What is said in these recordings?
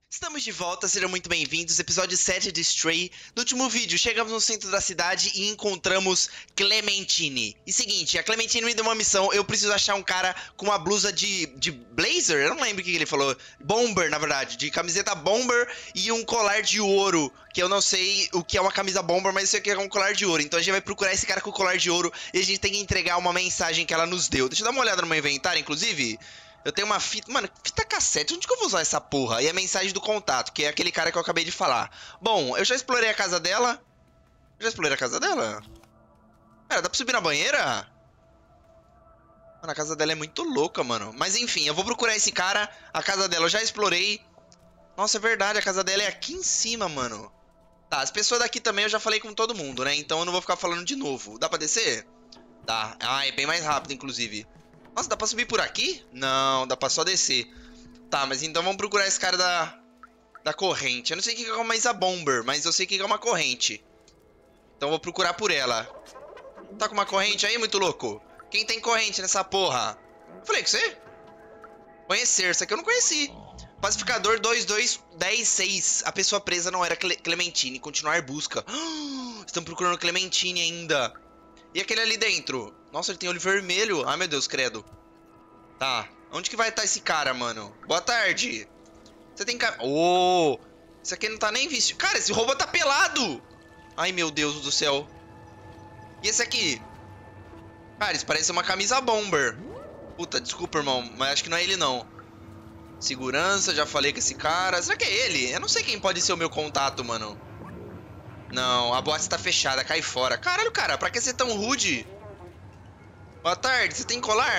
Estamos de volta, sejam muito bem-vindos. Episódio 7 de Stray. No último vídeo, chegamos no centro da cidade e encontramos Clementine. E seguinte, a Clementine me deu uma missão. Eu preciso achar um cara com uma blusa de blazer? Eu não lembro o que ele falou. Bomber, na verdade. De camiseta bomber e um colar de ouro. Que eu não sei o que é uma camisa bomber, mas eu sei que é um colar de ouro. Então a gente vai procurar esse cara com o colar de ouro e a gente tem que entregar uma mensagem que ela nos deu. Deixa eu dar uma olhada no meu inventário, inclusive. Eu tenho uma fita... Mano, fita cassete. Onde que eu vou usar essa porra? E a mensagem do contato, que é aquele cara que eu acabei de falar. Bom, eu já explorei a casa dela. Já explorei a casa dela? Cara, dá pra subir na banheira? Mano, a casa dela é muito louca, mano. Mas enfim, eu vou procurar esse cara. A casa dela eu já explorei. Nossa, é verdade. A casa dela é aqui em cima, mano. Tá, as pessoas daqui também eu já falei com todo mundo, né? Então eu não vou ficar falando de novo. Dá pra descer? Dá. Ah, é bem mais rápido, inclusive. Nossa, dá pra subir por aqui? Não, dá pra só descer. Tá, mas então vamos procurar esse cara da corrente. Eu não sei o que é uma Isa Bomber, mas eu sei o que é uma corrente. Então eu vou procurar por ela. Tá com uma corrente aí, muito louco? Quem tem corrente nessa porra? Eu falei com você? Conhecer, isso aqui eu não conheci. Pacificador 22106. A pessoa presa não era Clementine. Continuar busca. Estão procurando Clementine ainda. E aquele ali dentro? Nossa, ele tem olho vermelho. Ai, meu Deus, credo. Tá. Onde que vai estar esse cara, mano? Boa tarde. Você tem cara... Oh! Isso aqui não tá nem visto. Cara, esse robô tá pelado. Ai, meu Deus do céu. E esse aqui? Cara, isso parece uma camisa bomber. Puta, desculpa, irmão. Mas acho que não é ele, não. Segurança, já falei com esse cara. Será que é ele? Eu não sei quem pode ser o meu contato, mano. Não, a boate tá fechada, cai fora. Caralho, cara, pra que ser tão rude? Boa tarde, você tem colar?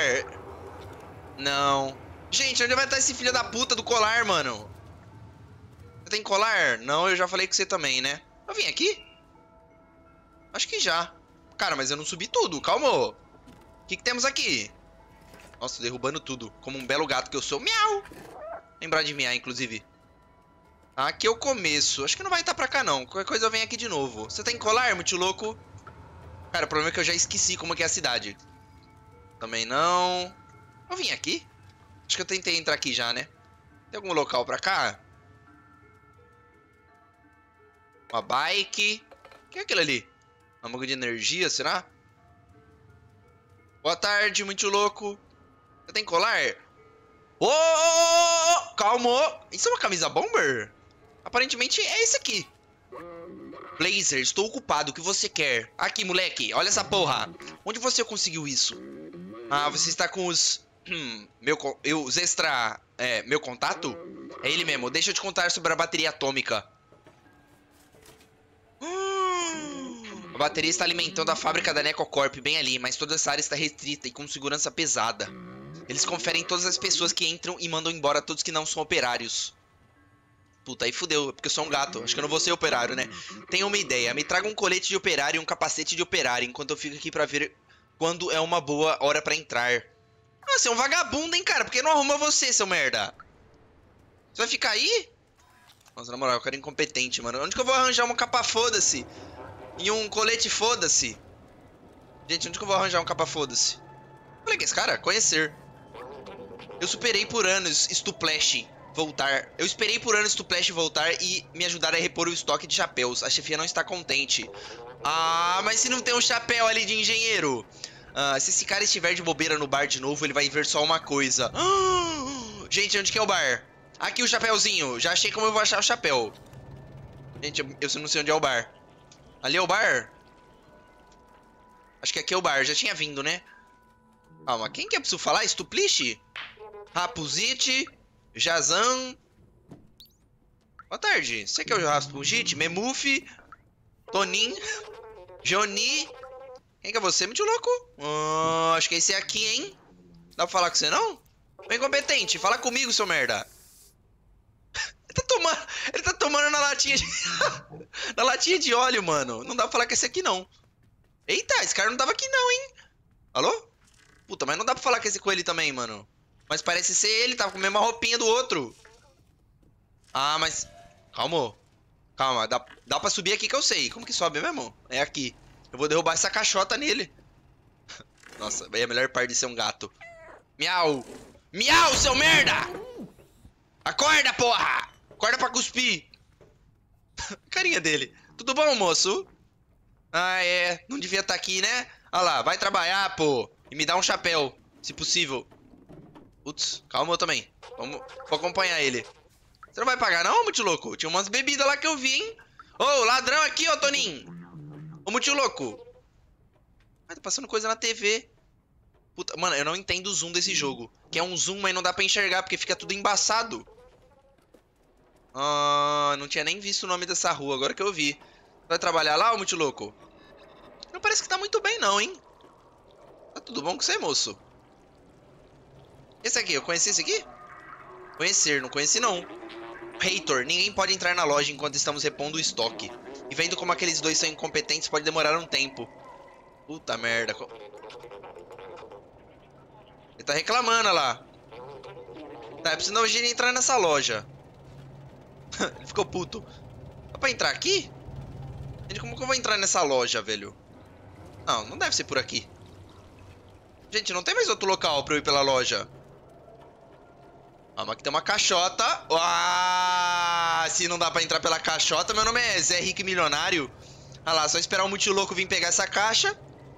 Não. Gente, onde vai estar esse filho da puta do colar, mano? Você tem colar? Não, eu já falei com você também, né? Eu vim aqui? Acho que já. Cara, mas eu não subi tudo, calma. O que temos aqui? Nossa, tô derrubando tudo. Como um belo gato que eu sou. Miau! Lembrar de miar, inclusive. Aqui é o começo. Acho que não vai estar pra cá, não. Qualquer coisa eu venho aqui de novo. Você tem colar, muito louco? Cara, o problema é que eu já esqueci como que é a cidade. Também não. Eu vim aqui? Acho que eu tentei entrar aqui já, né? Tem algum local pra cá? Uma bike. O que é aquilo ali? Uma manga de energia, será? Boa tarde, muito louco. Você tem colar? Ô, calma. Isso é uma camisa bomber? Aparentemente é esse aqui. Blazer, estou ocupado, o que você quer? Aqui, moleque, olha essa porra. Onde você conseguiu isso? Ah, você está com os... os extra... meu contato? É ele mesmo, deixa eu te contar sobre a bateria atômica. A bateria está alimentando a fábrica da Necocorp bem ali, mas toda essa área está restrita e com segurança pesada. Eles conferem todas as pessoas que entram e mandam embora todos que não são operários. Puta, aí fudeu, porque eu sou um gato. Acho que eu não vou ser operário, né? Tenho uma ideia. Me traga um colete de operário e um capacete de operário, enquanto eu fico aqui pra ver quando é uma boa hora pra entrar. Ah, você é um vagabundo, hein, cara? Por que não arruma você, seu merda? Você vai ficar aí? Nossa, na moral, eu quero incompetente, mano. Onde que eu vou arranjar uma capa foda-se? E um colete foda-se? Gente, onde que eu vou arranjar um capa foda-se? Olha que esse cara, conhecer. Eu superei por anos Stuplash voltar. Eu esperei por anos Stuplash voltar e me ajudar a repor o estoque de chapéus. A chefia não está contente. Ah, mas se não tem um chapéu ali de engenheiro? Ah, se esse cara estiver de bobeira no bar de novo, ele vai ver só uma coisa. Gente, onde que é o bar? Aqui o chapéuzinho. Já achei como eu vou achar o chapéu. Gente, eu não sei onde é o bar. Ali é o bar? Acho que aqui é o bar. Já tinha vindo, né? Calma, quem que é preciso falar? Stuplish? Rapuzite, Jazan. Boa tarde. Você quer o Rapuzite? Memuf, Tonin, Johnny. Quem que é você, muito louco? Acho que é esse aqui, hein? Dá pra falar com você, não? Ô, incompetente, fala comigo, seu merda. Ele tá tomando na latinha de... na latinha de óleo, mano. Não dá pra falar com esse aqui, não. Eita, esse cara não tava aqui, não, hein? Alô? Puta, mas não dá pra falar com ele também, mano. Mas parece ser ele, tava com a mesma roupinha do outro. Ah, mas... Calma. Calma, dá pra subir aqui que eu sei. Como que sobe mesmo? É aqui. Eu vou derrubar essa caixota nele. Nossa, é a melhor parte de ser um gato. Miau. Miau, seu merda! Acorda, porra! Acorda pra cuspir. Carinha dele. Tudo bom, moço? Ah, é. Não devia estar aqui, né? Ah lá, vai trabalhar, pô. E me dá um chapéu, se possível. Putz, calma eu também. Vou acompanhar ele. Você não vai pagar não, muito louco? Tinha umas bebidas lá que eu vi, hein? Ô, ladrão aqui, ô, Toninho. Ô, muito louco. Ai, tá passando coisa na TV. Puta, mano, eu não entendo o zoom desse jogo. Que é um zoom, mas não dá pra enxergar, porque fica tudo embaçado. Ah, não tinha nem visto o nome dessa rua, agora que eu vi. Vai trabalhar lá, ô, muito louco? Não parece que tá muito bem não, hein? Tá tudo bom com você, moço? Esse aqui, eu conheci esse aqui? Conhecer, não conheci não. Heitor, ninguém pode entrar na loja enquanto estamos repondo o estoque. E vendo como aqueles dois são incompetentes, pode demorar um tempo. Puta merda. Ele tá reclamando, olha lá. Tá, eu preciso de entrar nessa loja. Ele ficou puto. Dá pra entrar aqui? Gente, como que eu vou entrar nessa loja, velho? Não, não deve ser por aqui. Gente, não tem mais outro local pra eu ir pela loja. Ah, mas aqui tem uma caixota. Ah, se não dá pra entrar pela caixota, meu nome é Zé Rico Milionário. Ah lá, só esperar o muito louco vir pegar essa caixa.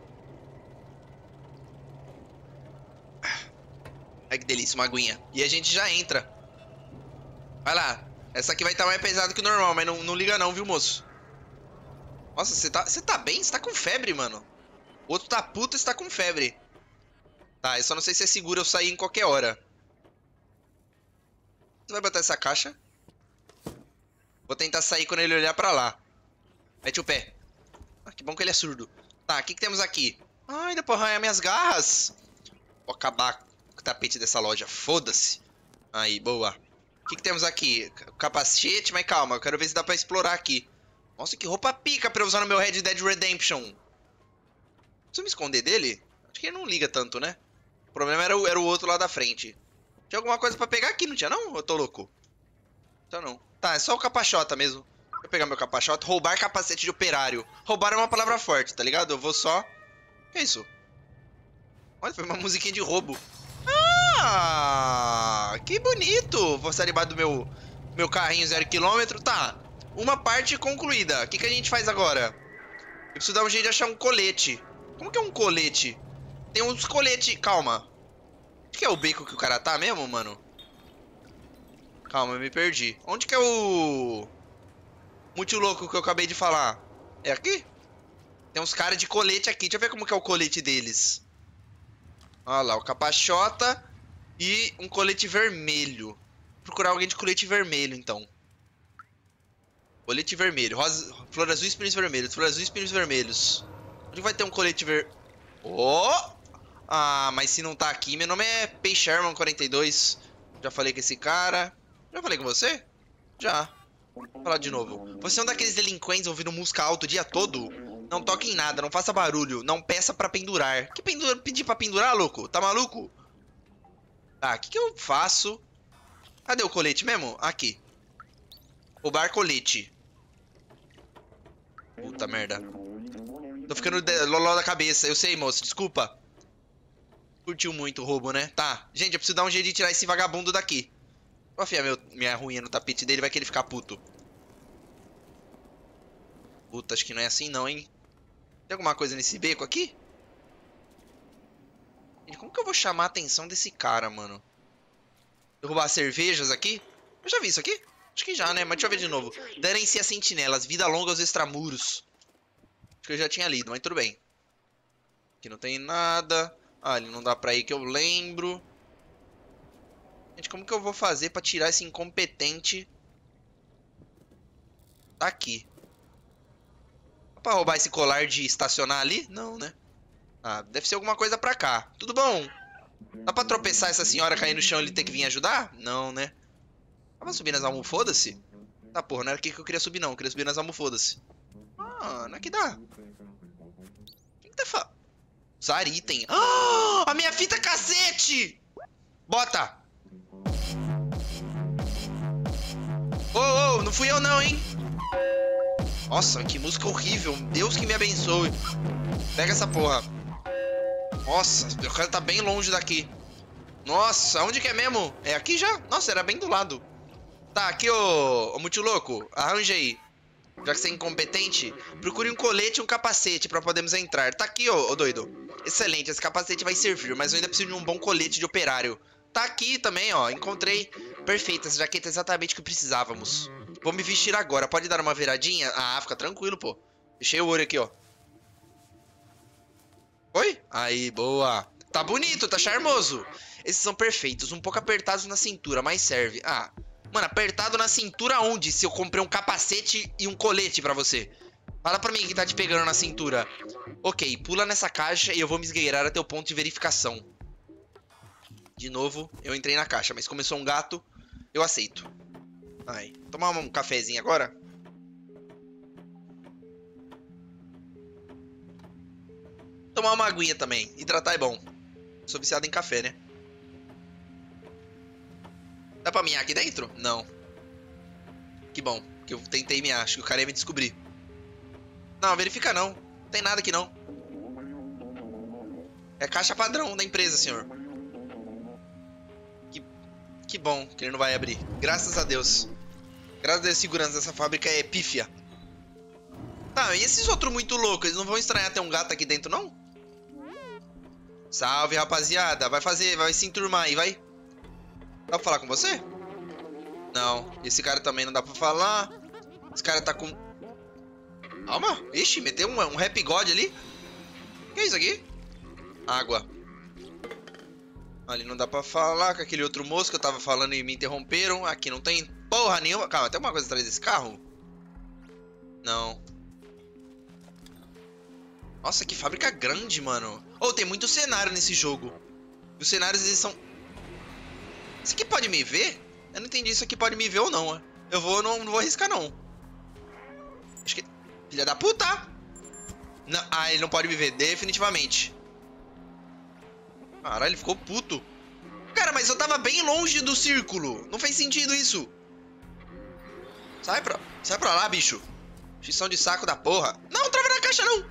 Ai, que delícia, uma aguinha. E a gente já entra. Vai lá. Essa aqui vai estar mais pesada que o normal, mas não liga não, viu, moço? Nossa, você tá bem? Você tá com febre, mano. O outro tá puto e você tá com febre. Tá, eu só não sei se é seguro eu sair em qualquer hora. Você vai botar essa caixa? Vou tentar sair quando ele olhar pra lá. Mete o pé. Ah, que bom que ele é surdo. Tá, o que temos aqui? Ai, dá pra arranhar minhas garras. Vou acabar com o tapete dessa loja. Foda-se. Aí, boa. O que temos aqui? Capacete, mas calma, eu quero ver se dá pra explorar aqui. Nossa, que roupa pica pra eu usar no meu Red Dead Redemption. Preciso me esconder dele? Acho que ele não liga tanto, né? O problema era o outro lá da frente. Tinha alguma coisa pra pegar aqui, não tinha não? Eu tô louco. Então não. Tá, é só o capachota mesmo. Vou pegar meu capachota. Roubar capacete de operário. Roubar é uma palavra forte, tá ligado? Eu vou só... Que é isso? Olha, foi uma musiquinha de roubo. Ah, que bonito. Vou estar debaixo do meu carrinho 0km. Tá, uma parte concluída. O que a gente faz agora? Eu preciso dar um jeito de achar um colete. Como que é um colete? Tem uns coletes... Calma. Onde que é o beco que o cara tá mesmo, mano? Calma, eu me perdi. Onde que é o... Muito louco que eu acabei de falar? É aqui? Tem uns caras de colete aqui. Deixa eu ver como que é o colete deles. Olha lá, o capachota e um colete vermelho. Vou procurar alguém de colete vermelho, então. Colete vermelho. Rosa, flor azul e espinhos vermelhos. Flor azul e espinhos vermelhos. Onde vai ter um colete Oh! Ah, mas se não tá aqui, meu nome é Peixe Sherman 42. Já falei com esse cara. Já falei com você? Já. Vou falar de novo. Você é um daqueles delinquentes ouvindo música alta o dia todo? Não toque em nada, não faça barulho. Não peça pra pendurar. Que pedir pra pendurar, louco? Tá maluco? Tá, o que eu faço? Cadê o colete mesmo? Aqui. Roubar colete. Puta merda. Tô ficando loló da cabeça. Eu sei, moço. Desculpa. Curtiu muito o roubo, né? Tá. Gente, eu preciso dar um jeito de tirar esse vagabundo daqui. Vou afiar minha ruinha no tapete dele. Vai que ele ficar puto. Puta, acho que não é assim não, hein? Tem alguma coisa nesse beco aqui? Gente, como que eu vou chamar a atenção desse cara, mano? Derrubar cervejas aqui? Eu já vi isso aqui? Acho que já, né? Mas deixa eu ver de novo. Danem-se as sentinelas. Vida longa aos extramuros. Acho que eu já tinha lido, mas tudo bem. Aqui não tem nada. Ah, ali não dá pra ir que eu lembro. Gente, como que eu vou fazer pra tirar esse incompetente daqui? Dá pra roubar esse colar de estacionar ali? Não, né? Ah, deve ser alguma coisa pra cá. Tudo bom? Dá pra tropeçar essa senhora cair no chão e ele ter que vir ajudar? Não, né? Dá pra subir nas almofodas-se? Tá, porra, não era aqui que eu queria subir, não. Eu queria subir nas almofodas-se. Ah, não é que dá. O que tá falando? Usar item. Ah, a minha fita cassete! Bota! Não fui eu não, hein? Nossa, que música horrível. Deus que me abençoe. Pega essa porra. Nossa, o cara tá bem longe daqui. Nossa, onde que é mesmo? É aqui já? Nossa, era bem do lado. Tá, aqui, ô muito louco. Arranja aí. Já que você é incompetente, procure um colete e um capacete pra podermos entrar. Tá aqui, ô doido. Excelente, esse capacete vai servir, mas eu ainda preciso de um bom colete de operário. Tá aqui também, ó. Encontrei. Perfeito, essa jaqueta é exatamente o que precisávamos. Vou me vestir agora. Pode dar uma viradinha? Ah, fica tranquilo, pô. Deixei o olho aqui, ó. Oi? Aí, boa. Tá bonito, tá charmoso. Esses são perfeitos. Um pouco apertados na cintura, mas serve. Ah, mano, apertado na cintura onde? Se eu comprei um capacete e um colete pra você. Fala pra mim que tá te pegando na cintura. Ok, pula nessa caixa e eu vou me esgueirar até o ponto de verificação. De novo, eu entrei na caixa, mas começou um gato, eu aceito. Ai, tomar um cafezinho agora? Tomar uma aguinha também. Hidratar é bom. Sou viciado em café, né? Dá pra miar aqui dentro? Não. Que bom, que eu tentei miar. Acho que o cara ia me descobrir. Não, verifica não. Não tem nada aqui não. É caixa padrão da empresa, senhor. Que bom que ele não vai abrir. Graças a Deus. Graças a Deus, a segurança dessa fábrica é pífia. Tá, e esses outros muito loucos? Eles não vão estranhar ter um gato aqui dentro, não? Salve, rapaziada. Vai se enturmar aí, vai. Dá pra falar com você? Não. Esse cara também não dá pra falar. Esse cara tá com... Calma. Ixi, meteu um rap god ali. O que é isso aqui? Água. Ali não dá pra falar com aquele outro moço que eu tava falando e me interromperam. Aqui não tem porra nenhuma. Calma, tem alguma coisa atrás desse carro? Não. Nossa, que fábrica grande, mano. Oh, tem muito cenário nesse jogo. E os cenários, eles são... Isso aqui pode me ver? Eu não entendi se isso aqui pode me ver ou não. Não vou arriscar, não. Acho que... Filha da puta! Não, ah, ele não pode me ver, definitivamente. Caralho, ele ficou puto. Cara, mas eu tava bem longe do círculo. Não fez sentido isso. Sai pra lá, bicho. Xisão de saco da porra. Não, trava na caixa, não.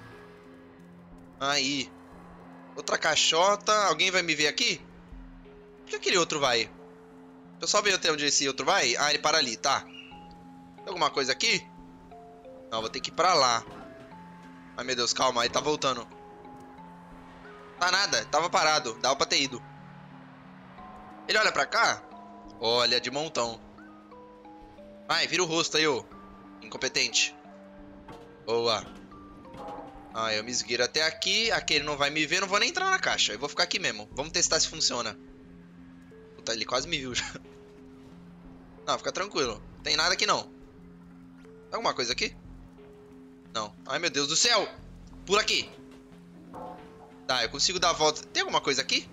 Aí. Outra caixota. Alguém vai me ver aqui? Por que aquele outro vai? Deixa eu só ver até onde esse outro vai. Ah, ele para ali, tá. Tem alguma coisa aqui? Não, vou ter que ir pra lá. Ai, meu Deus, calma. Ele tá voltando. Tá nada, tava parado, dava pra ter ido. Ele olha pra cá? Olha, de montão. Vai, vira o rosto aí, ô incompetente. Boa. Ah, eu me esgueiro até aqui. Aqui ele não vai me ver, não vou nem entrar na caixa. Eu vou ficar aqui mesmo, vamos testar se funciona. Puta, ele quase me viu já. Não, fica tranquilo, tem nada aqui não. Tem alguma coisa aqui? Não, ai meu Deus do céu. Pula aqui. Tá, eu consigo dar a volta. Tem alguma coisa aqui?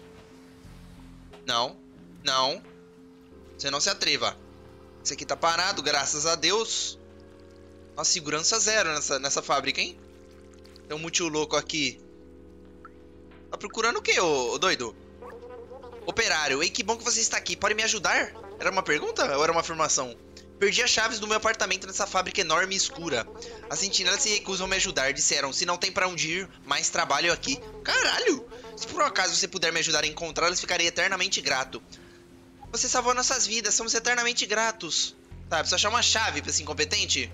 Não. Não. Você não se atreva. Esse aqui tá parado, graças a Deus. Nossa, segurança zero nessa fábrica, hein? Tem um muito louco aqui. Tá procurando o quê, ô doido? Operário. Ei, que bom que você está aqui. Pode me ajudar? Era uma pergunta ou era uma afirmação? Perdi as chaves do meu apartamento nessa fábrica enorme e escura. As sentinelas se recusam a me ajudar. Disseram, se não tem pra onde ir, mais trabalho aqui. Caralho! Se por um acaso você puder me ajudar a encontrá-los, ficarei eternamente grato. Você salvou nossas vidas, somos eternamente gratos. Tá, preciso achar uma chave pra esse incompetente.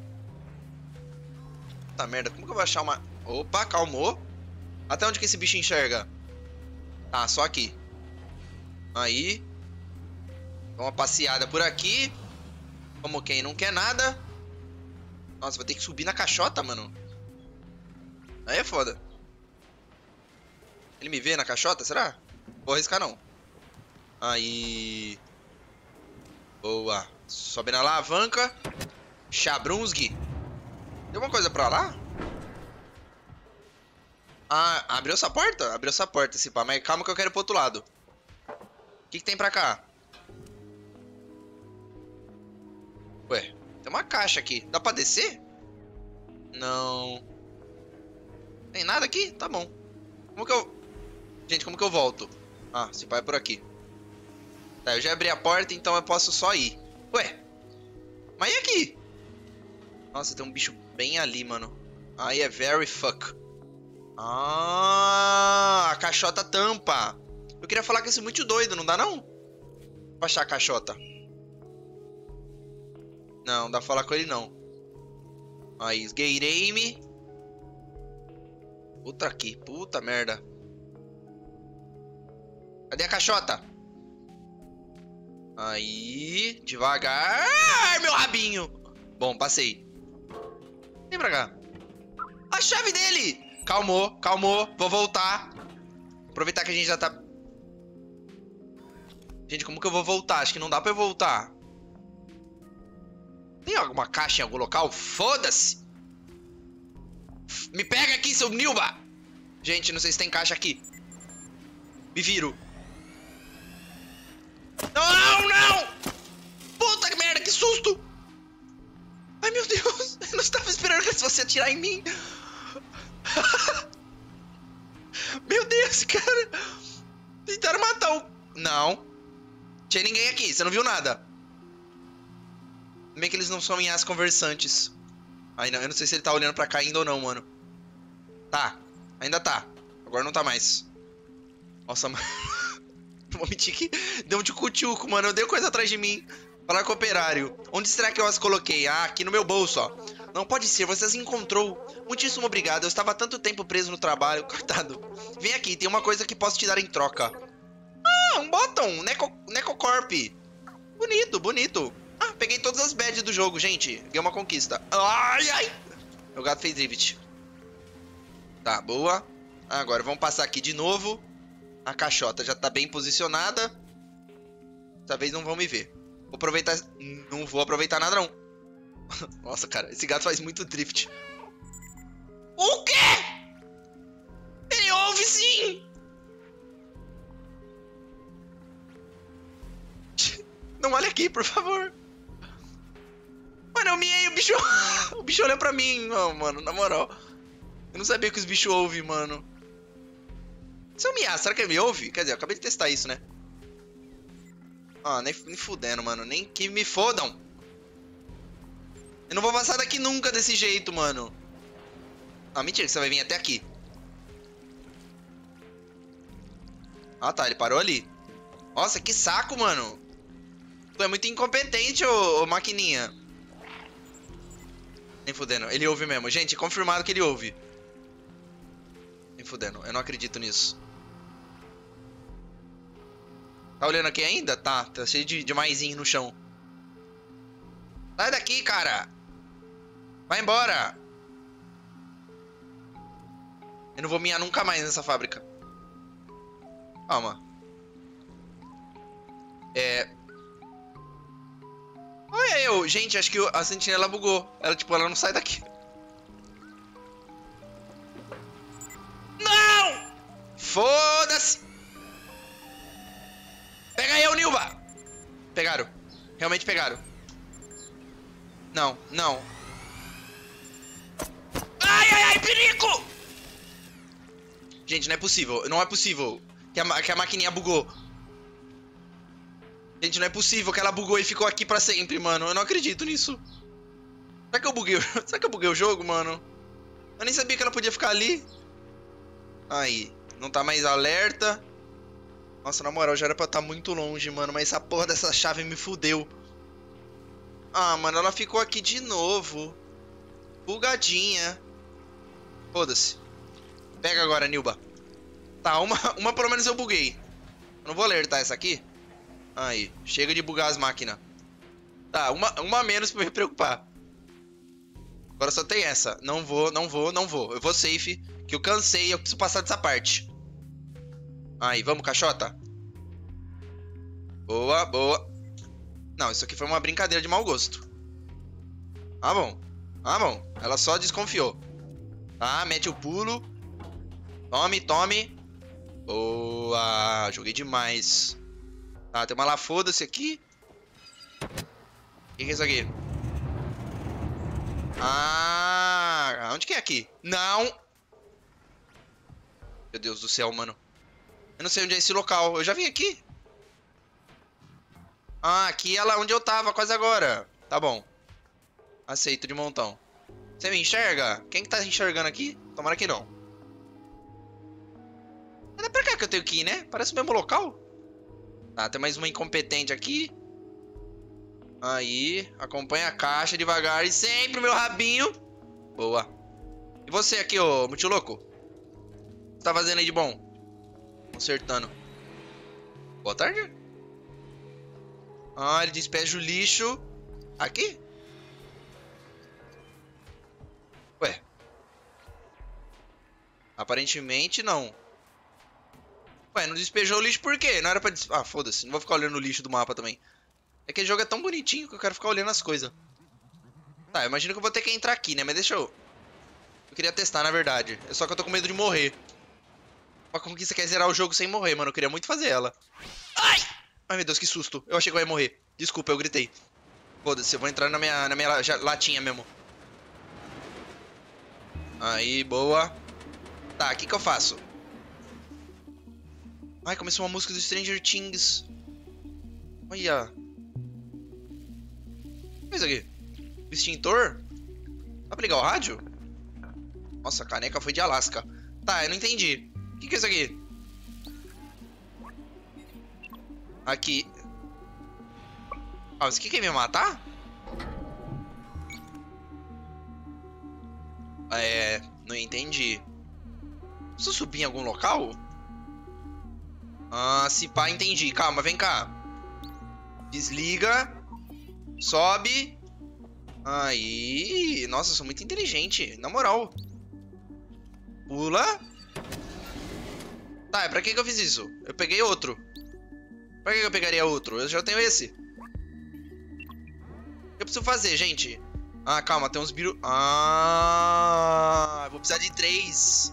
Tá merda, como que eu vou achar uma... Opa, calmou. Até onde que esse bicho enxerga? Tá, só aqui. Aí. Dá uma passeada por aqui. Como quem não quer nada. Nossa, vou ter que subir na caixota, mano. Aí é foda. Ele me vê na caixota, será? Vou arriscar não. Aí. Boa. Sobe na alavanca. Chabrunski. Tem alguma coisa pra lá? Ah, abriu essa porta? Abriu essa porta, esse pá. Mas calma que eu quero ir pro outro lado. O que tem pra cá? Ué, tem uma caixa aqui. Dá pra descer? Não. Tem nada aqui? Tá bom. Como que eu... Gente, como que eu volto? Ah, esse pai é por aqui. Tá, eu já abri a porta, então eu posso só ir. Ué. Mas e aqui? Nossa, tem um bicho bem ali, mano. Aí é very fuck. Ah, a caixota tampa. Eu queria falar que esse é muito doido, não dá não? Vou achar a caixota. Não, não dá pra falar com ele, não. Aí, esgueirei-me. Puta aqui, puta merda. Cadê a caixota? Aí, devagar. Ai, meu rabinho. Bom, passei. Vem pra cá. A chave dele. Calmou, calmou. Vou voltar. Aproveitar que a gente já tá... Gente, como que eu vou voltar? Acho que não dá pra eu voltar. Tem alguma caixa em algum local? Foda-se! Me pega aqui, seu Nilba! Gente, não sei se tem caixa aqui. Me viro. Não, não! Puta que merda, que susto! Ai, meu Deus! Eu não estava esperando que você atirar em mim. Meu Deus, cara! Tentaram matar o... Não. Tinha ninguém aqui, você não viu nada. Bem que eles não são minhas conversantes. Ai, não, eu não sei se ele tá olhando pra cá ainda ou não, mano. Tá, ainda tá. Agora não tá mais. Nossa, mano. Não vou mentir que deu um tchucu-tchucu, mano. Eu dei coisa atrás de mim. Falar com o operário. Onde será que eu as coloquei? Ah, aqui no meu bolso, ó. Não pode ser, você as encontrou. Muitíssimo obrigado, eu estava há tanto tempo preso no trabalho. Coitado. Vem aqui, tem uma coisa que posso te dar em troca. Ah, um bottom. Necocorp. Bonito, bonito. Ah, peguei todas as badges do jogo, gente. Ganhei uma conquista. Ai, ai. Meu gato fez drift. Tá, boa. Agora, vamos passar aqui de novo. A caixota já tá bem posicionada. Dessa vez não vão me ver. Vou aproveitar... Não vou aproveitar nada, não. Nossa, cara. Esse gato faz muito drift. O quê? Ele ouve, sim! Não olha aqui, por favor. Mano, eu miei o bicho. O bicho olha pra mim. Não, mano, na moral. Eu não sabia que os bichos ouvem, mano. Se eu miar, será que ele me ouve? Quer dizer, eu acabei de testar isso, né? Ah, nem fudendo, mano. Nem que me fodam. Eu não vou passar daqui nunca desse jeito, mano. Ah, mentira que você vai vir até aqui. Ah, tá. Ele parou ali. Nossa, que saco, mano. Tu é muito incompetente, ô maquininha. Nem fudendo. Ele ouve mesmo. Gente, confirmado que ele ouve. Nem fudendo. Eu não acredito nisso. Tá olhando aqui ainda? Tá. Tá cheio de maisinho no chão. Sai daqui, cara. Vai embora. Eu não vou miar nunca mais nessa fábrica. Calma. Olha eu. Gente, acho que a sentinela bugou. Ela, tipo, ela não sai daqui. Não! Foda-se! Pega eu, Nilva! Pegaram. Realmente pegaram. Não, não. Ai, ai, ai, perigo! Gente, não é possível. Não é possível que a maquininha bugou. Gente, não é possível que ela bugou e ficou aqui pra sempre, mano. Eu não acredito nisso. Será que eu buguei? Será que eu buguei o jogo, mano? Eu nem sabia que ela podia ficar ali. Aí, não tá mais alerta. Nossa, na moral, já era pra estar muito longe, mano. Mas essa porra dessa chave me fudeu. Ah, mano, ela ficou aqui de novo. Bugadinha. Foda-se. Pega agora, Nilba. Tá, uma pelo menos eu buguei. Eu não vou alertar essa aqui. Aí, chega de bugar as máquinas. Tá, uma menos pra me preocupar. Agora só tem essa. Não vou. Eu vou safe, que eu cansei, eu preciso passar dessa parte. Aí, vamos, caixota. Boa, boa. Não, isso aqui foi uma brincadeira de mau gosto. Ah, bom. Ah, bom. Ela só desconfiou. Tá, mete o pulo. Tome, tome. Boa. Joguei demais. Tá, tem uma lá, foda-se aqui. O que é isso aqui? Ah, onde que é aqui? Não. Meu Deus do céu, mano. Eu não sei onde é esse local. Eu já vim aqui. Ah, aqui é lá onde eu tava, quase agora. Tá bom. Aceito de montão. Você me enxerga? Quem que tá enxergando aqui? Tomara que não. É pra cá que eu tenho que ir, né? Parece o mesmo local. Tá, tem mais uma incompetente aqui. Aí, acompanha a caixa devagar e sempre o meu rabinho. Boa. E você aqui, ô muito louco? O que você tá fazendo aí de bom? Consertando. Boa tarde. Ah, ele despeja o lixo. Aqui? Ué. Aparentemente não. Ué, não despejou o lixo por quê? Não era pra... Ah, foda-se. Não vou ficar olhando o lixo do mapa também. É que o jogo é tão bonitinho que eu quero ficar olhando as coisas. Tá, eu imagino que eu vou ter que entrar aqui, né? Mas deixa eu... Eu queria testar, na verdade. Só que eu tô com medo de morrer. Mas como que você quer zerar o jogo sem morrer, mano? Eu queria muito fazer ela. Ai! Ai, meu Deus, que susto. Eu achei que eu ia morrer. Desculpa, eu gritei. Foda-se, eu vou entrar na minha latinha mesmo. Aí, boa. Tá, o que eu faço? Ai, começou uma música do Stranger Things. Olha. O que é isso aqui? Extintor? Dá pra ligar o rádio? Nossa, a caneca foi de Alasca. Tá, eu não entendi. O que é isso aqui? Aqui. Ah, isso aqui quer me matar? É... Não entendi. Preciso subir em algum local? Ah, se pá, entendi. Calma, vem cá. Desliga. Sobe. Aí. Nossa, eu sou muito inteligente. Na moral. Pula. Tá, pra que eu fiz isso? Eu peguei outro. Pra que eu pegaria outro? Eu já tenho esse. O que eu preciso fazer, gente? Ah, calma, tem uns biru... Ah, vou precisar de 3.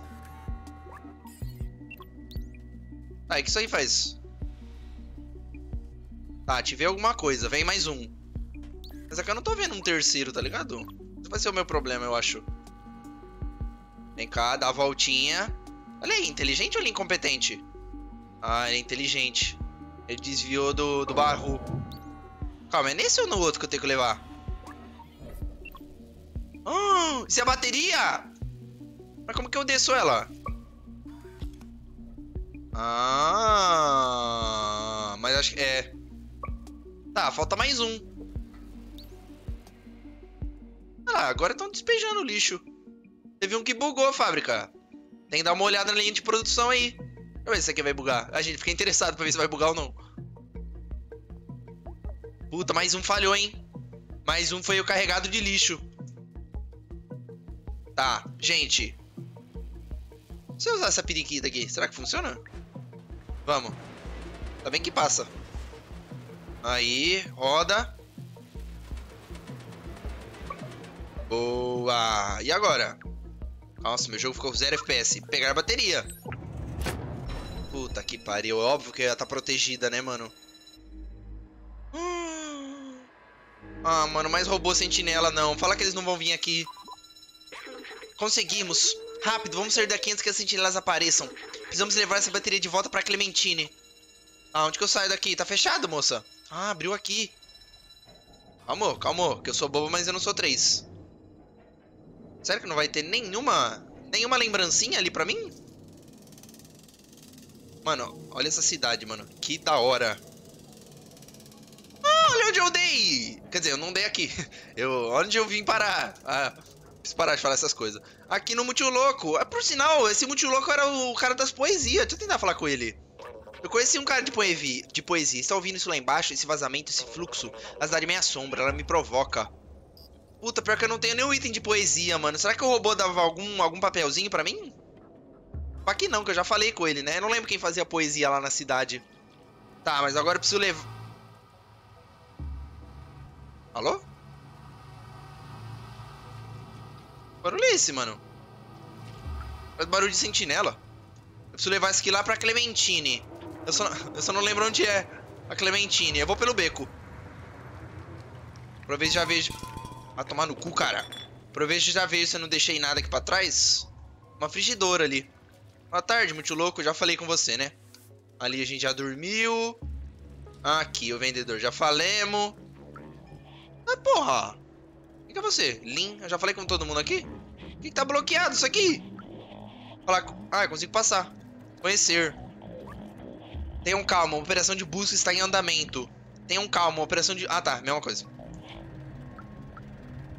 Tá, o que isso aí faz? Tá, ativei alguma coisa. Vem mais um. Mas aqui eu não tô vendo um terceiro, tá ligado? Isso vai ser o meu problema, eu acho. Vem cá, dá a voltinha. Olha aí, inteligente ou ele é incompetente? Ah, ele é inteligente. Ele desviou do barro. Calma, é nesse ou no outro que eu tenho que levar? Isso é a bateria? Mas como que eu desço ela? Ah, mas acho que é. Tá, falta mais um. Ah, agora estão despejando o lixo. Teve um que bugou a fábrica. Tem que dar uma olhada na linha de produção aí. Deixa eu ver se isso aqui vai bugar. A gente fica interessado pra ver se vai bugar ou não. Puta, mais um falhou, hein? Mais um foi o carregado de lixo. Tá, gente. Se eu usar essa periquita aqui, será que funciona? Vamos. Tá bem que passa. Aí, roda. Boa. E agora? Nossa, meu jogo ficou 0 FPS. Pegar a bateria. Puta que pariu. Óbvio que ela tá protegida, né, mano? Ah, mano, mais robô sentinela não. Fala que eles não vão vir aqui. Conseguimos. Rápido, vamos sair daqui antes que as sentinelas apareçam. Precisamos levar essa bateria de volta pra Clementine. Ah, onde que eu saio daqui? Tá fechado, moça? Ah, abriu aqui. Calma, calma, que eu sou bobo, mas eu não sou 3. Sério que não vai ter nenhuma lembrancinha ali pra mim? Mano, olha essa cidade, mano. Que da hora. Ah, olha onde eu dei. Quer dizer, eu não dei aqui. Onde eu vim parar? Ah, preciso parar de falar essas coisas. Aqui no Muito Louco. Ah, por sinal, esse Muito Louco era o cara das poesias. Deixa eu tentar falar com ele. Eu conheci um cara de poesia. Está ouvindo isso lá embaixo? Esse vazamento, esse fluxo? A cidade me assombra, ela me provoca. Puta, pior que eu não tenho nenhum item de poesia, mano. Será que o robô dava algum papelzinho pra mim? Aqui não, que eu já falei com ele, né? Eu não lembro quem fazia poesia lá na cidade. Tá, mas agora eu preciso levar... Alô? Que barulho é esse, mano? Faz barulho de sentinela. Eu preciso levar isso aqui lá pra Clementine. Eu só não lembro onde é a Clementine. Eu vou pelo beco. Pra ver se já vejo... Ah, tomar no cu, cara. Pra ver se já veio se eu não deixei nada aqui pra trás. Uma frigidora ali. Boa tarde, muito louco. Já falei com você, né? Ali a gente já dormiu. Aqui, o vendedor. Já falemos. Ah, porra. O que é você? Lin? Eu já falei com todo mundo aqui? Por que tá bloqueado isso aqui? Falar... Ah, eu consigo passar. Conhecer. Tenham calma. A operação de busca está em andamento. Tenham calma. A operação de... Ah, tá. Mesma coisa.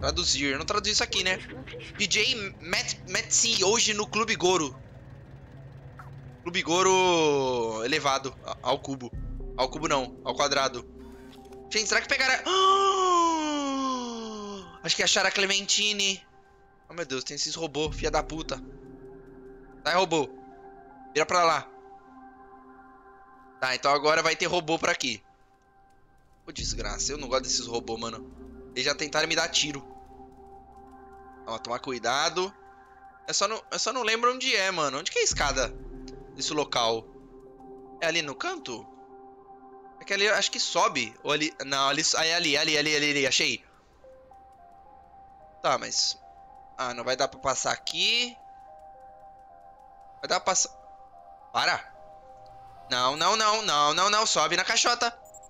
Traduzir. Eu não traduzi isso aqui, né? DJ Metsi hoje no Clube Goro. Clube Goro elevado ao cubo. Ao cubo não, ao quadrado. Gente, será que pegaram... Acho que acharam a Clementine. Oh, meu Deus, tem esses robôs, filha da puta. Sai, robô. Vira pra lá. Tá, então agora vai ter robô por aqui. Ô, desgraça, eu não gosto desses robôs, mano. Eles já tentaram me dar tiro. Ó, tomar cuidado. Eu só não lembro onde é, mano. Onde que é a escada desse local? É ali no canto? É que ali, acho que sobe. Ou ali... Não, ali... É ali. Achei. Tá, mas... Ah, não vai dar pra passar aqui. Vai dar pra passar... Para. Não. Sobe na caixota.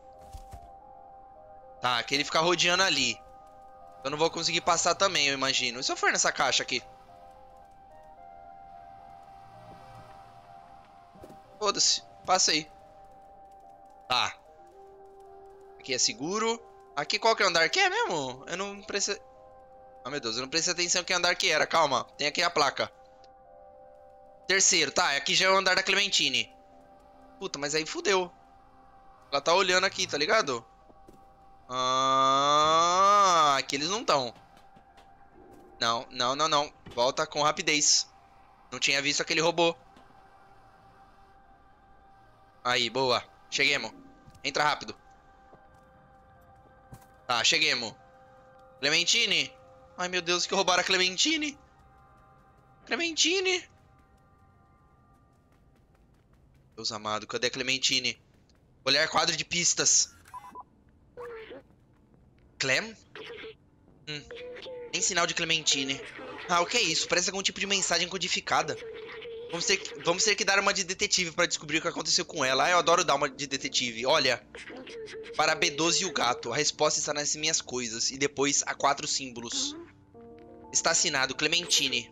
Tá, aqui ele fica rodeando ali. Eu não vou conseguir passar também, eu imagino. E se eu for nessa caixa aqui? Foda-se. Passa aí. Tá. Aqui é seguro. Aqui qual que é o andar que é mesmo? Eu não preciso... Ah, meu Deus, eu não prestei atenção que andar que era. Calma, tem aqui a placa. Terceiro, tá, aqui já é o andar da Clementine. Puta, mas aí fudeu. Ela tá olhando aqui, tá ligado? Ah, aqui eles não estão. Não. Volta com rapidez. Não tinha visto aquele robô. Aí, boa. Cheguemos. Entra rápido. Tá, cheguemos. Clementine. Ai, meu Deus, que roubaram a Clementine. Clementine. Deus amado, cadê a Clementine? Olhar quadro de pistas. Clem? Tem sinal de Clementine. Ah, o que é isso? Parece algum tipo de mensagem codificada. Vamos ter que dar uma de detetive pra descobrir o que aconteceu com ela. Ah, eu adoro dar uma de detetive. Olha. Para B12 e o gato. A resposta está nas minhas coisas. E depois há 4 símbolos. Está assinado Clementine.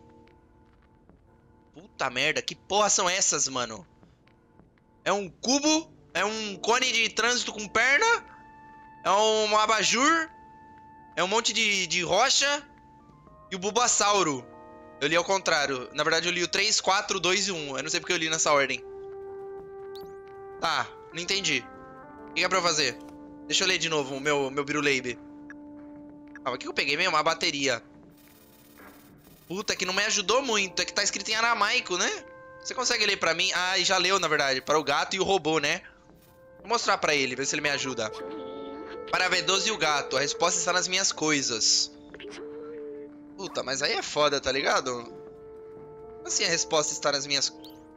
Puta merda. Que porra são essas, mano? É um cubo? É um cone de trânsito com perna? É um abajur? É um monte de rocha? E o Bulbasauro. Eu li ao contrário. Na verdade, eu li o 3, 4, 2 e 1. Eu não sei porque eu li nessa ordem. Tá, não entendi. O que é pra eu fazer? Deixa eu ler de novo o meu Biruleibe. Ah, o que eu peguei mesmo? A bateria. Puta, que não me ajudou muito. É que tá escrito em aramaico, né? Você consegue ler pra mim? Ah, e já leu, na verdade. Para o gato e o robô, né? Vou mostrar pra ele, ver se ele me ajuda. Para V12 e o gato. A resposta está nas minhas coisas. Puta, mas aí é foda, tá ligado? Assim a resposta está nas minhas...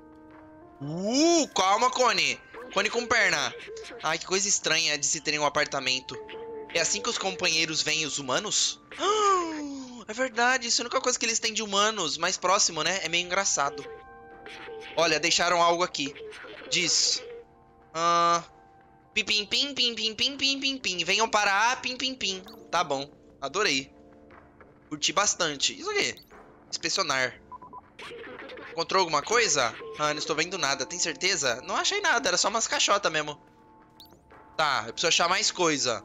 calma, Cone. Cone com perna. Ai, que coisa estranha de se terem um apartamento. É assim que os companheiros veem os humanos? É verdade, isso é a única coisa que eles têm de humanos. Mais próximo, né? É meio engraçado. Olha, deixaram algo aqui. Diz... Pim, pim, pim, pim, pim, pim, pim, pim, pim. Venham para A, pim, pim, pim. Tá bom, adorei. Curti bastante. Isso aqui. Inspecionar. Encontrou alguma coisa? Ah, não estou vendo nada. Tem certeza? Não achei nada. Era só umas caixotas mesmo. Tá, eu preciso achar mais coisa.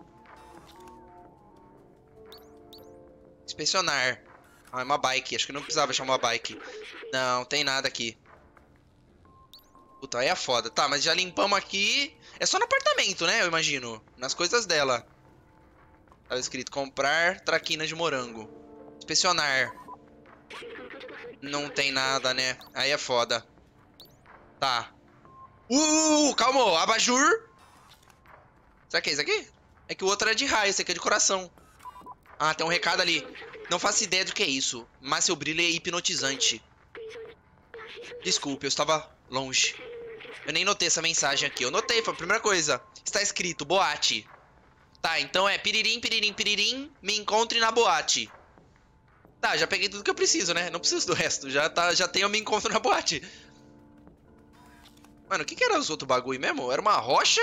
Inspecionar. Ah, é uma bike. Acho que não precisava achar uma bike. Não, tem nada aqui. Puta, aí é foda. Tá, mas já limpamos aqui. É só no apartamento, né? Eu imagino. Nas coisas dela. Tava escrito comprar traquinas de morango. Inspecionar. Não tem nada, né? Aí é foda. Tá. Calma. Abajur. Será que é isso aqui? É que o outro é de raio, esse aqui é de coração. Ah, tem um recado ali. Não faço ideia do que é isso, mas seu brilho é hipnotizante. Desculpe, eu estava longe. Eu nem notei essa mensagem aqui. Eu notei, foi a primeira coisa. Está escrito, boate. Tá, então é piririm, piririm, piririm, me encontre na boate. Tá, já peguei tudo que eu preciso, né? Não preciso do resto. Já tenho me encontro na boate. Mano, o que era os outros bagulho mesmo? Era uma rocha?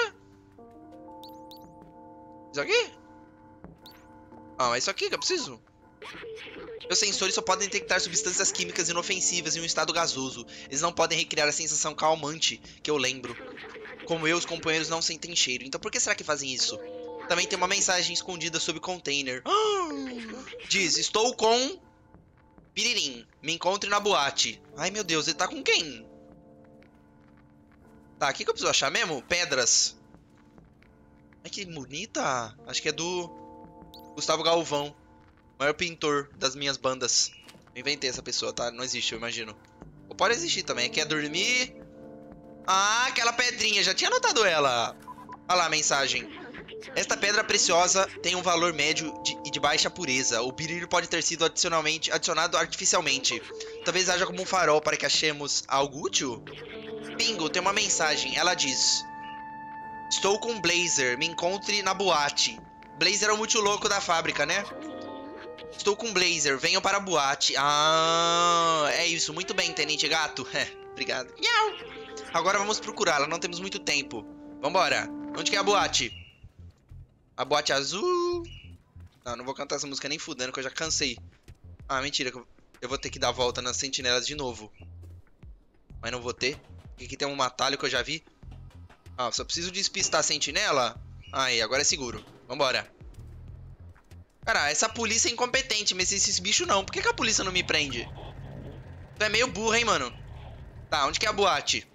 Isso aqui? Ah, é isso aqui que eu preciso? Meus sensores só podem detectar substâncias químicas inofensivas em um estado gasoso. Eles não podem recriar a sensação calmante que eu lembro. Como eu, os companheiros não sentem cheiro. Então por que será que fazem isso? Também tem uma mensagem escondida sob container. Diz, estou com... Piririm, me encontre na boate. Ai, meu Deus, ele tá com quem? Tá, o que eu preciso achar mesmo? Pedras. Ai, que bonita. Acho que é do Gustavo Galvão. Maior pintor das minhas bandas. Eu inventei essa pessoa, tá? Não existe, eu imagino. Ou pode existir também. Quer dormir? Ah, aquela pedrinha. Já tinha anotado ela. Olha lá a mensagem. Esta pedra preciosa tem um valor médio e de baixa pureza. O brilho pode ter sido adicionado artificialmente. Talvez haja como um farol para que achemos algo útil? Bingo, tem uma mensagem. Ela diz: estou com Blazer, me encontre na boate. Blazer é o multilouco da fábrica, né? Estou com Blazer, venham para a boate. Ah, é isso, muito bem, Tenente Gato. Obrigado. Agora vamos procurá-la, não temos muito tempo. Vambora. Onde que é a boate? A boate azul. Não vou cantar essa música nem fudendo, que eu já cansei. Ah, mentira, eu vou ter que dar a volta nas sentinelas de novo. Mas não vou ter. Aqui tem um atalho que eu já vi. Ah, só preciso despistar a sentinela. Aí, agora é seguro. Vambora. Cara, essa polícia é incompetente, mas esses bichos não. Por que a polícia não me prende? Tu é meio burro, hein, mano? Tá, onde que é a boate?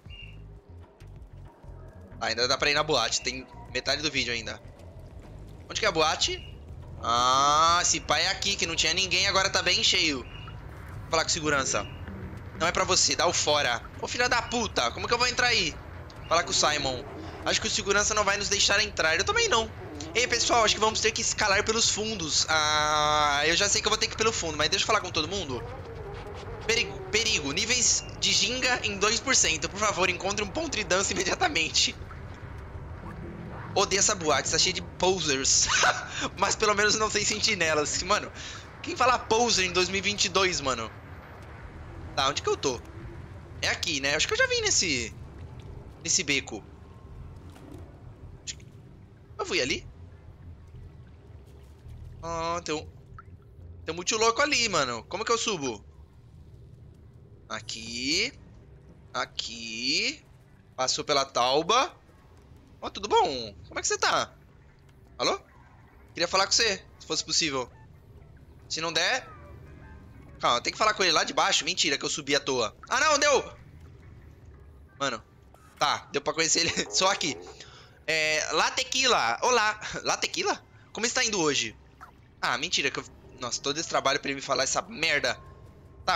Ah, ainda dá pra ir na boate. Tem metade do vídeo ainda. Onde que é a boate? Ah, esse pai é aqui, que não tinha ninguém, agora tá bem cheio. Vou falar com segurança. Não é pra você, dá o fora. Ô, filha da puta, como que eu vou entrar aí? Falar com o Simon. Acho que o segurança não vai nos deixar entrar. Eu também não. Ei, pessoal, acho que vamos ter que escalar pelos fundos. Ah, eu já sei que eu vou ter que ir pelo fundo, mas deixa eu falar com todo mundo. Perigo. Níveis de ginga em 2%. Por favor, encontre um ponto de dança imediatamente. Odeio essa boate, tá cheia de posers. Mas pelo menos não tem sentinelas. Mano, quem fala poser em 2022, mano? Tá, onde que eu tô? É aqui, né? Acho que eu já vim nesse beco. Eu fui ali? Ah, tem um multilouco ali, mano. Como que eu subo? Aqui. Aqui. Passou pela tauba. Ó, tudo bom? Como é que você tá? Alô? Queria falar com você, se fosse possível. Se não der... Calma, tem que falar com ele lá de baixo. Mentira, que eu subi à toa. Ah, não, deu! Mano. Tá, deu pra conhecer ele só aqui. La Tequila. Olá. La Tequila? Como está indo hoje? Ah, mentira, que eu... Nossa, todo esse trabalho pra ele me falar essa merda. Tá,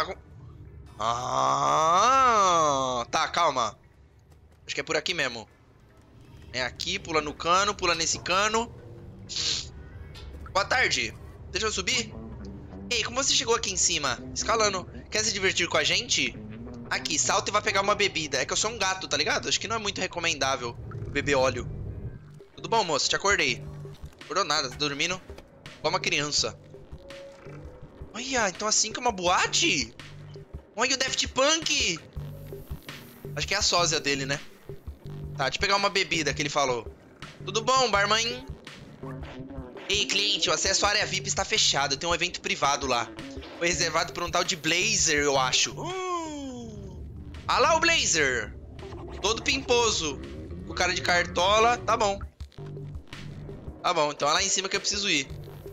tá, calma. Acho que é por aqui mesmo. É aqui, pula no cano, pula nesse cano. Boa tarde. Deixa eu subir? Ei, como você chegou aqui em cima? Escalando. Quer se divertir com a gente? Aqui, salta e vai pegar uma bebida. É que eu sou um gato, tá ligado? Acho que não é muito recomendável beber óleo. Tudo bom, moço? Te acordei. Acordou nada, tá dormindo igual uma criança. Olha, então assim que é uma boate? Olha o Daft Punk. Acho que é a sósia dele, né? Tá, deixa eu pegar uma bebida que ele falou. Tudo bom, barman? Ei, cliente, o acesso à área VIP está fechado. Tem um evento privado lá. Foi reservado por um tal de Blazer, eu acho. Ah lá o Blazer. Todo pimposo. O cara de cartola. Tá bom. Tá bom, então é lá em cima que eu preciso ir.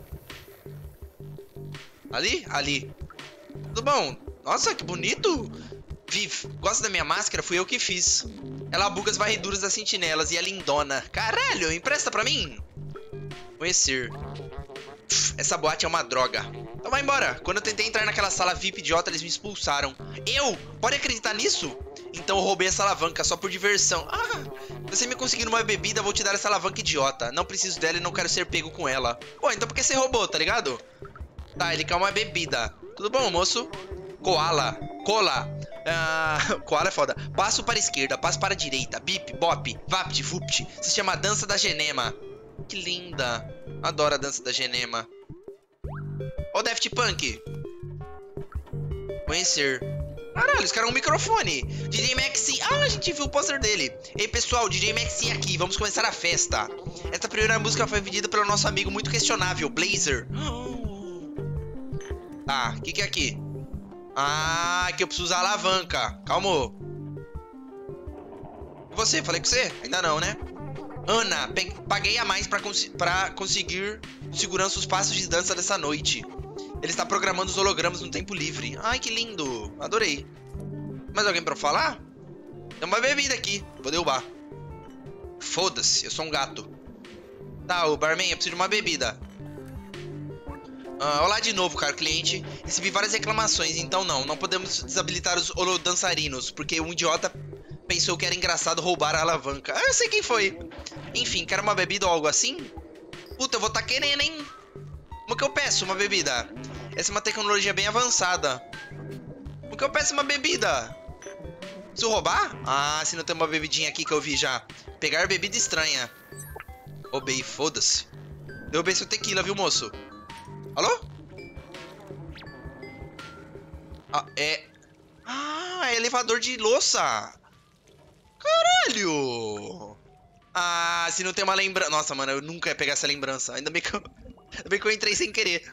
Ali? Ali. Tudo bom? Nossa, que bonito. Viv, gosta da minha máscara? Fui eu que fiz. Ela buga as varreduras das sentinelas e é lindona. Caralho, empresta pra mim? Conhecer. Essa boate é uma droga. Então vai embora. Quando eu tentei entrar naquela sala VIP idiota, eles me expulsaram. Eu? Pode acreditar nisso? Então eu roubei essa alavanca só por diversão. Ah, você me conseguindo uma bebida, eu vou te dar essa alavanca idiota. Não preciso dela e não quero ser pego com ela. Pô, então por que você roubou, tá ligado? Tá, ele quer uma bebida. Tudo bom, moço? Koala. Cola. Koala é foda. Passo para a esquerda, passo para a direita. Bip, bop, vapt, vupt. Se chama Dança da Genema. Que linda. Adoro a Dança da Genema. Ô, Daft Punk. Conhecer. Caralho, os caras um microfone. DJ Maxi. Ah, a gente viu o pôster dele. Ei, pessoal, DJ Maxi aqui. Vamos começar a festa. Esta primeira música foi vendida pelo nosso amigo muito questionável, Blazer. Tá, o que é aqui? Ah, aqui eu preciso usar a alavanca. Calma. E você? Falei com você? Ainda não, né? Ana, paguei a mais pra conseguir segurança os passos de dança dessa noite. Ele está programando os hologramas no tempo livre. Ai, que lindo. Adorei. Mais alguém pra falar? Tem uma bebida aqui. Vou derrubar. Foda-se, eu sou um gato. Tá, o barman, eu preciso de uma bebida. Olá de novo, caro cliente. Recebi várias reclamações, então não podemos desabilitar os holodançarinos, porque um idiota pensou que era engraçado roubar a alavanca. Eu sei quem foi. Enfim, quer uma bebida ou algo assim? Puta, eu vou tá querendo, hein? Como que eu peço uma bebida? Essa é uma tecnologia bem avançada. Como que eu peço uma bebida? Preciso roubar? Ah, se não tem uma bebidinha aqui que eu vi já. Pegar bebida estranha. Roubei, foda-se. Derrubei seu tequila, viu, moço? Alô? É elevador de louça. Caralho. Ah, se não tem uma lembrança... Nossa, mano, eu nunca ia pegar essa lembrança. Ainda bem que eu entrei sem querer.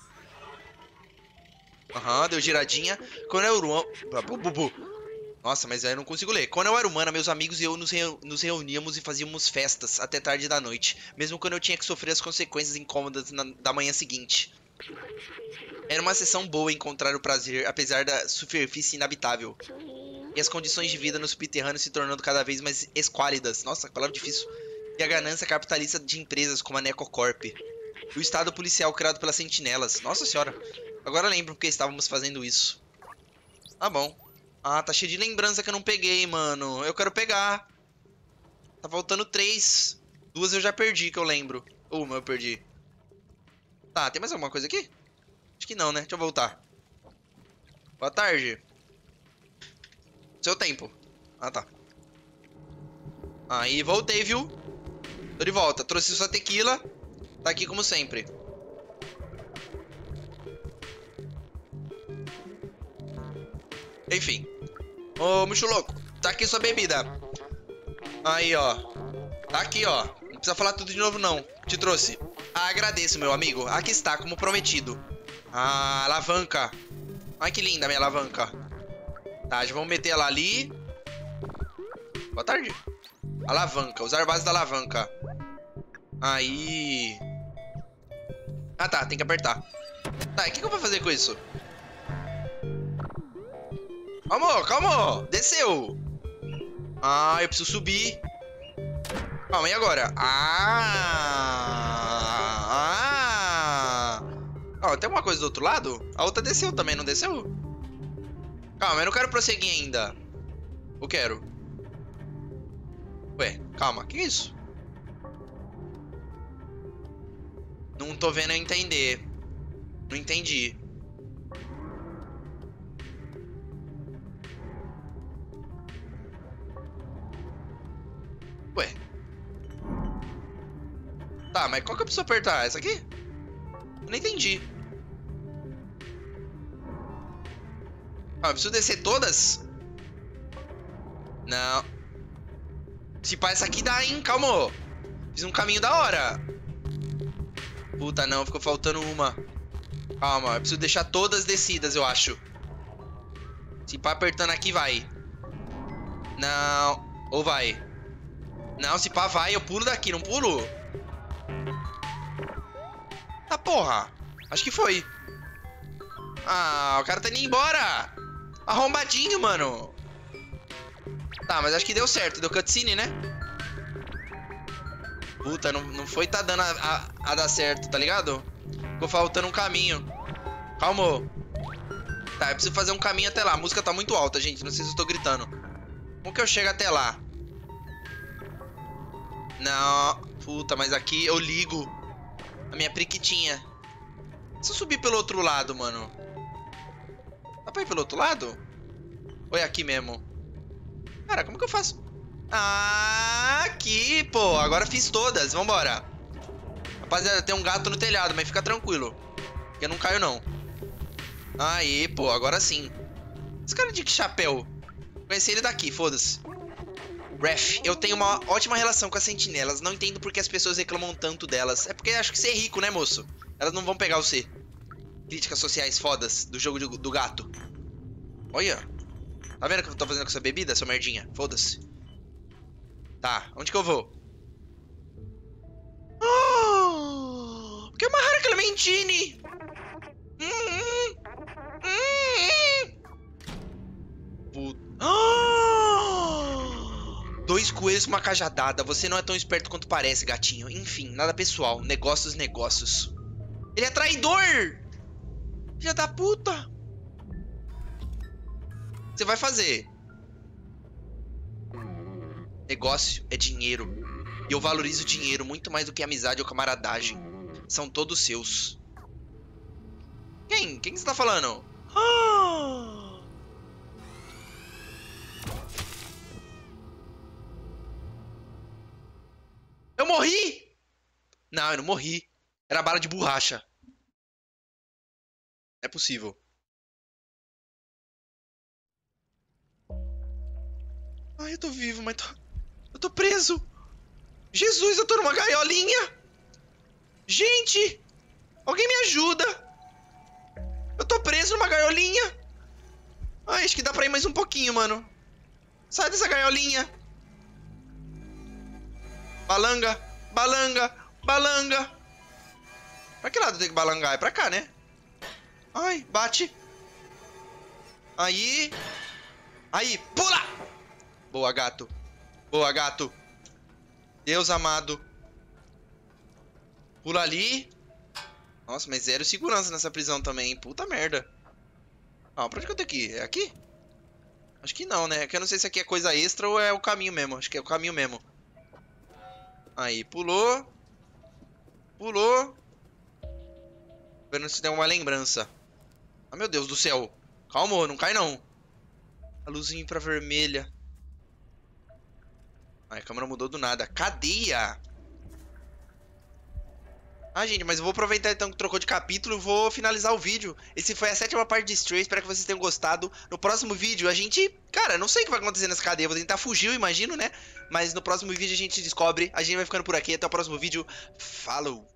Deu giradinha. Quando eu era humano... Nossa, mas eu não consigo ler. Quando eu era humana, meus amigos e eu nos reuníamos e fazíamos festas até tarde da noite. Mesmo quando eu tinha que sofrer as consequências incômodas da manhã seguinte. Era uma sessão boa encontrar o prazer, apesar da superfície inabitável. E as condições de vida no subterrâneo se tornando cada vez mais esquálidas. Nossa, que palavra difícil. E a ganância capitalista de empresas como a Necocorp. E o estado policial criado pelas sentinelas. Nossa senhora. Agora lembro porque estávamos fazendo isso. Tá bom. Ah, tá cheio de lembrança que eu não peguei, mano. Eu quero pegar. Tá faltando 3. 2 eu já perdi, que eu lembro. Uma eu perdi. Tá, tem mais alguma coisa aqui? Acho que não, né? Deixa eu voltar. Boa tarde. Seu tempo. Ah, tá. Aí, voltei, viu? Tô de volta. Trouxe sua tequila. Tá aqui como sempre. Enfim. Ô, Micho Louco. Tá aqui sua bebida. Aí, ó. Tá aqui, ó. Não precisa falar tudo de novo, não. Te trouxe. Ah, agradeço, meu amigo. Aqui está, como prometido. Ah, alavanca. Ai, que linda a minha alavanca. Tá, já vamos meter ela ali. Boa tarde. Alavanca. Usar a base da alavanca. Aí. Ah, tá. Tem que apertar. Tá, e o que eu vou fazer com isso? Calma, calma. Desceu. Ah, eu preciso subir. Calma, e agora? Ó, tem uma coisa do outro lado? A outra desceu também, não desceu? Calma, eu não quero prosseguir ainda. Eu quero. Ué, calma, que é isso? Não tô vendo eu entender. Não entendi. Ué. Tá, mas qual que eu preciso apertar? Essa aqui? Eu não entendi. Ah, eu preciso descer todas? Não. Se pá, essa aqui dá, hein? Calma. Fiz um caminho da hora. Puta, não. Ficou faltando uma. Calma. Eu preciso deixar todas descidas, eu acho. Se pá, apertando aqui, vai. Não. Ou vai? Não, se pá, vai. Eu pulo daqui, não pulo? Tá, porra. Acho que foi. Ah, o cara tá indo embora. Arrombadinho, mano. Tá, mas acho que deu certo. Deu cutscene, né? Puta, não foi tá dando a dar certo, tá ligado? Ficou faltando um caminho. Calma. Tá, eu preciso fazer um caminho até lá. A música tá muito alta, gente. Não sei se eu tô gritando. Como que eu chego até lá? Não. Puta, mas aqui eu ligo a minha priquitinha. Se eu subir pelo outro lado, mano. Dá pra ir pelo outro lado? Ou é aqui mesmo? Cara, como que eu faço? Ah, aqui, pô. Agora fiz todas. Vambora. Rapaziada, tem um gato no telhado, mas fica tranquilo. Porque eu não caio, não. Aí, pô. Agora sim. Esse cara de que chapéu? Conheci ele daqui, foda-se. Ref, eu tenho uma ótima relação com as sentinelas. Não entendo por que as pessoas reclamam tanto delas. É porque acho que você é rico, né, moço? Elas não vão pegar você. Críticas sociais fodas do jogo do gato. Olha. Tá vendo o que eu tô fazendo com essa bebida, seu merdinha? Foda-se. Tá, onde que eu vou? Clementine! Dois coelhos com uma cajadada. Você não é tão esperto quanto parece, gatinho. Enfim, nada pessoal. Negócios, negócios. Ele é traidor! Filha da puta! Você vai fazer. Negócio é dinheiro. E eu valorizo dinheiro muito mais do que amizade ou camaradagem. São todos seus. Quem? Quem que você tá falando? Eu morri? Não, eu não morri. Era bala de borracha. É possível. Ai, eu tô vivo, mas eu tô preso. Jesus, eu tô numa gaiolinha. Gente, alguém me ajuda. Eu tô preso numa gaiolinha. Ai, acho que dá pra ir mais um pouquinho, mano. Sai dessa gaiolinha. Balanga, balanga, balanga. Pra que lado tem que balangar? É pra cá, né? Ai, bate. Aí. Aí, pula! Boa, gato. Boa, gato. Deus amado. Pula ali. Nossa, mas zero segurança nessa prisão também, hein? Puta merda. Ah, pra onde que eu tenho que ir? É aqui? Acho que não, né? É que eu não sei se aqui é coisa extra ou é o caminho mesmo. Acho que é o caminho mesmo. Aí, pulou. Pulou. Vendo se tem uma lembrança. Ah, meu Deus do céu. Calma, não cai não. A luzinha pra vermelha. Ai, a câmera mudou do nada. Cadeia! Ah, gente, mas eu vou aproveitar então que trocou de capítulo e vou finalizar o vídeo. Esse foi a 7ª parte de Stray, espero que vocês tenham gostado. No próximo vídeo a gente... Cara, não sei o que vai acontecer nessa cadeia, vou tentar fugir, eu imagino, né? Mas no próximo vídeo a gente descobre. A gente vai ficando por aqui, até o próximo vídeo. Falou!